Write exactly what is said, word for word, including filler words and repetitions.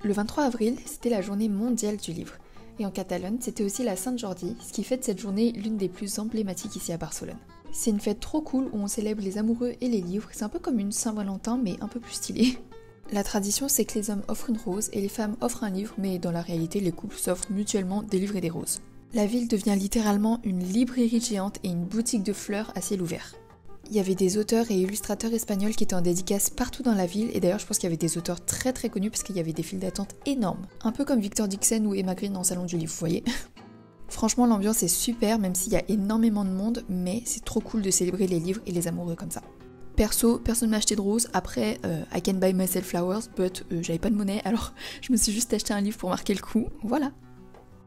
Le vingt-trois avril, c'était la journée mondiale du livre. Et en Catalogne, c'était aussi la Sainte Jordi, ce qui fait de cette journée l'une des plus emblématiques ici à Barcelone. C'est une fête trop cool où on célèbre les amoureux et les livres, c'est un peu comme une Saint-Valentin mais un peu plus stylée. La tradition, c'est que les hommes offrent une rose et les femmes offrent un livre, mais dans la réalité, les couples s'offrent mutuellement des livres et des roses. La ville devient littéralement une librairie géante et une boutique de fleurs à ciel ouvert. Il y avait des auteurs et illustrateurs espagnols qui étaient en dédicace partout dans la ville, et d'ailleurs je pense qu'il y avait des auteurs très très connus parce qu'il y avait des files d'attente énormes. Un peu comme Victor Dixon ou Emma Green en salon du livre, vous voyez. Franchement, l'ambiance est super, même s'il y a énormément de monde, mais c'est trop cool de célébrer les livres et les amoureux comme ça. Perso, personne m'a acheté de rose. Après, euh, I can buy myself flowers, but euh, j'avais pas de monnaie, alors je me suis juste acheté un livre pour marquer le coup. Voilà.